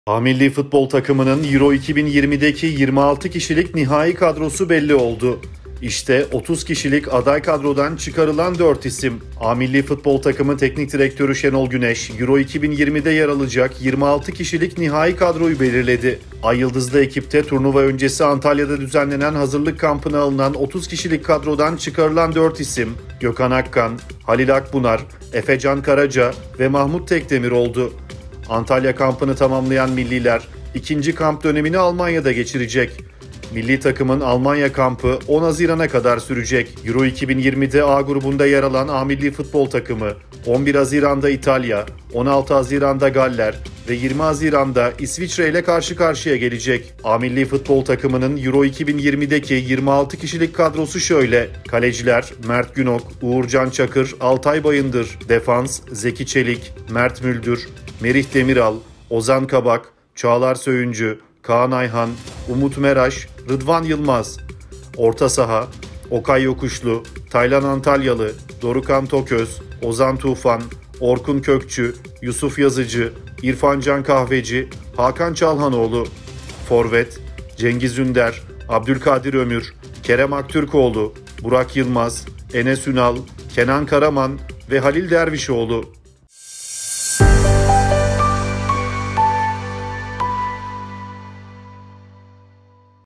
A futbol takımının Euro 2020'deki 26 kişilik nihai kadrosu belli oldu. İşte 30 kişilik aday kadrodan çıkarılan 4 isim. A futbol takımı teknik direktörü Şenol Güneş, Euro 2020'de yer alacak 26 kişilik nihai kadroyu belirledi. Ay Yıldızlı ekipte turnuva öncesi Antalya'da düzenlenen hazırlık kampına alınan 30 kişilik kadrodan çıkarılan 4 isim, Gökhan Akkan, Halil Akbunar, Efecan Karaca ve Mahmut Tekdemir oldu. Antalya kampını tamamlayan milliler ikinci kamp dönemini Almanya'da geçirecek. Milli takımın Almanya kampı 10 Haziran'a kadar sürecek. Euro 2020'de A grubunda yer alan A futbol takımı 11 Haziran'da İtalya, 16 Haziran'da Galler ve 20 Haziran'da İsviçre ile karşı karşıya gelecek. A futbol takımının Euro 2020'deki 26 kişilik kadrosu şöyle: kaleciler Mert Günok, Uğurcan Çakır, Altay Bayındır; defans Zeki Çelik, Mert Müldür, Merih Demiral, Ozan Kabak, Çağlar Söyüncü, Kaan Ayhan, Umut Meraş, Rıdvan Yılmaz; orta saha Okay Yokuşlu, Taylan Antalyalı, Dorukhan Toköz, Ozan Tufan, Orkun Kökçü, Yusuf Yazıcı, İrfan Can Kahveci, Hakan Çalhanoğlu; forvet Cengiz Ünder, Abdülkadir Ömür, Kerem Aktürkoğlu, Burak Yılmaz, Enes Ünal, Kenan Karaman ve Halil Dervişoğlu.